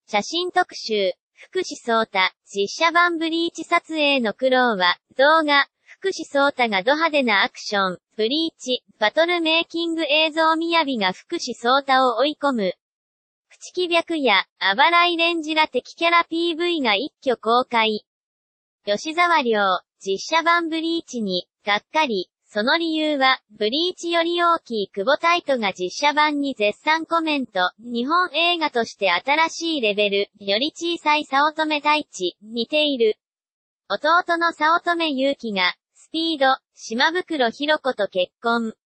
写真特集、福士蒼汰、実写版ブリーチ撮影の苦労は、動画、福士蒼汰がド派手なアクション、ブリーチ、バトルメイキング映像みやびが福士蒼汰を追い込む。朽木白夜、あばらいレンジら敵キャラ PV が一挙公開。吉沢亮、実写版ブリーチに、がっかり。その理由は、ブリーチより大きい久保太斗が実写版に絶賛コメント。日本映画として新しいレベル、より小さい早乙女太一、似ている。弟の早乙女友貴が、スピード、島袋寛子と結婚。